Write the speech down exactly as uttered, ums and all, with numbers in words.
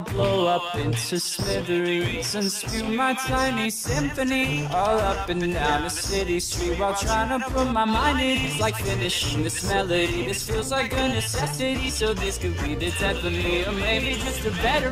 blow up into smithereens and spew my tiny symphony all up and down the city street while trying to put my mind at ease, like finishing this melody. This feels like a necessity, so this could be the death of me, or maybe just a better